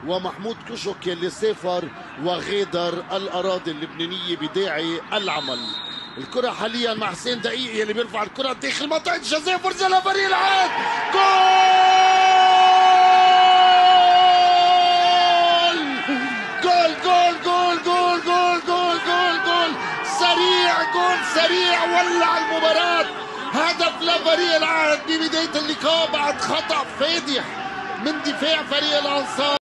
ومحمود كشك يلي سافر وغادر الأراضي اللبنانية بداعي العمل. الكرة حاليا مع حسين دقيق يلي بيرفع الكرة داخل منطقة الجزاء، فرصة لفريق العاد. جول جول جول جول جول جول جول جول سريع، جول سريع ولع المباراة. هدف لفريق العاد ببداية اللقاء بعد خطأ فادح من دفاع فريق الأنصار.